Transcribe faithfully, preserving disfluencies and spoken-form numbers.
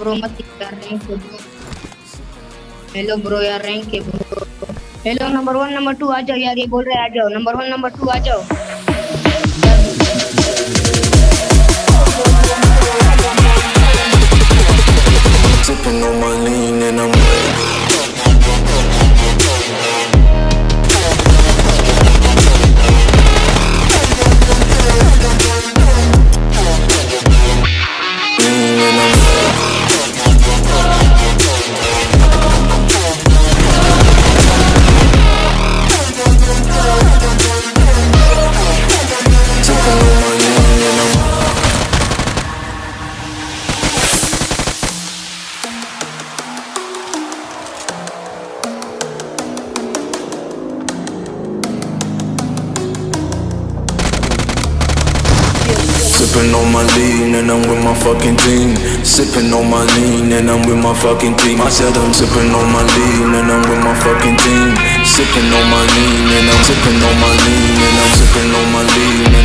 Bro मत यार rank के ब्रो। हेलो ब्रो यार रैंक के bro. Hello number one number two आ जाओ यार, ये बोल रहे आ जाओ नंबर वन नंबर टू आ जाओ। Sipping on my lean and I'm sipping on my lean and I'm with my fucking team. Sipping on my lean and I'm with my fucking team. I said I'm sipping on my lean and I'm with my fucking team. Sipping on my lean and I'm sipping on my lean and I'm sipping on my lean.